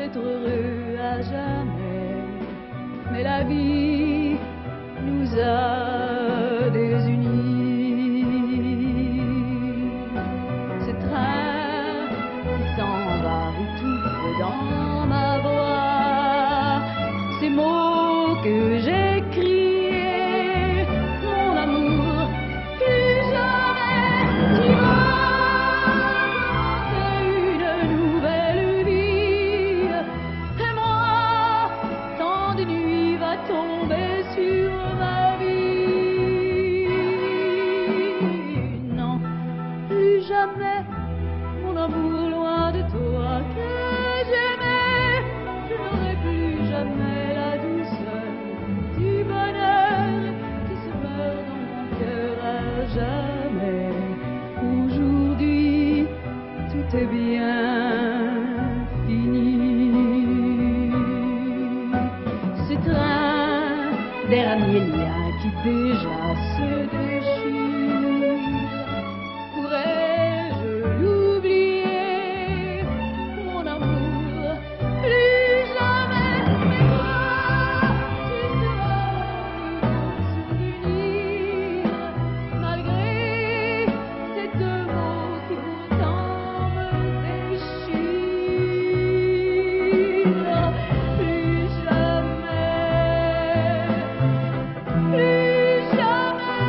être heureux à jamais. Mais la vie nous a désunis. Ce train qui s'en va étouffe dans ma voix ces mots que j'ai criés, mon amour, plus jamais tu vas commencer une nouvelle vie. Et moi, tant de nuits va tomber sur ma vie. Non, plus jamais, mon amour, loin de toi que j'aimais. Je n'aurai plus jamais la douceur du bonheur qui se meurt dans mon cœur à jamais. Aujourd'hui, tout est bien fini. Ce train dernier lien qui déjà se déchire, pourrais-je l'oublier, mon amour, plus jamais. Mais toi, tu seras mon souvenir, malgré ces deux mots qui pourtant me déchirent. Plus jamais, plus jamais.